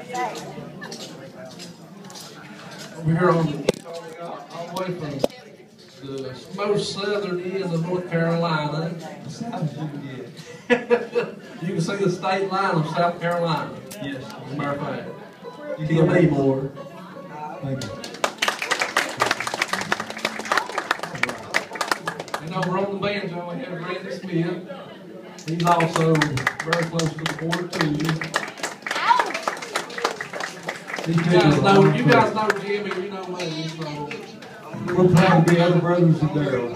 We're here on all the way from the most southern end of North Carolina. You can see the state line of South Carolina. Yes, as a matter of fact. You can Emore. Thank you. And over on the banjo, we have Randy Smith. He's also very close to the border too. You guys know Jimmy, you know me. So. We're proud to be other brothers of Darrell.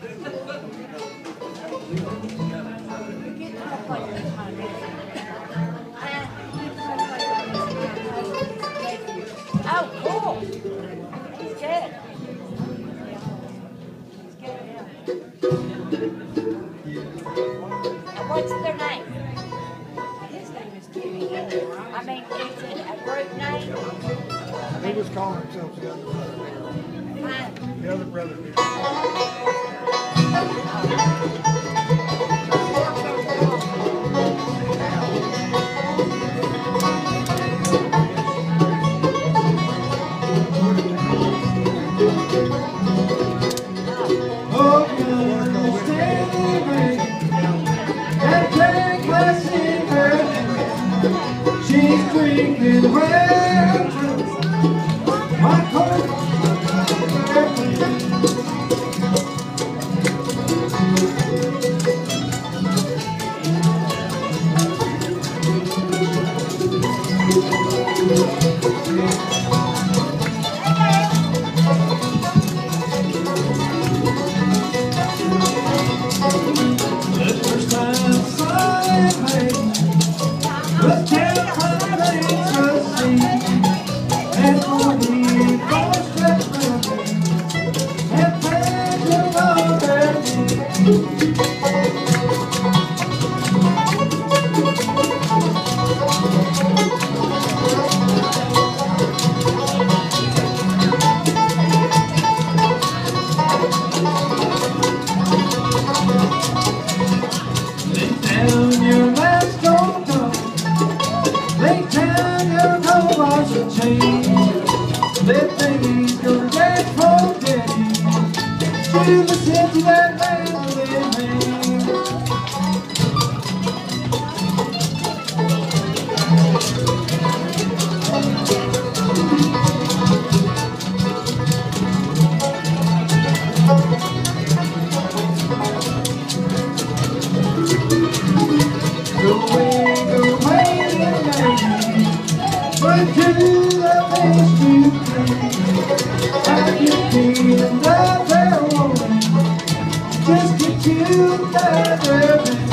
Oh, cool. He's good. What's their name? His name is Jimmy. I mean, is it a group name? They just call themselves the other brother. The other brother. She's drinking well. My coat. Let things go back from daddy to the city that man living. Go away, baby, but to the best you can. I can feel the woman, just get you better.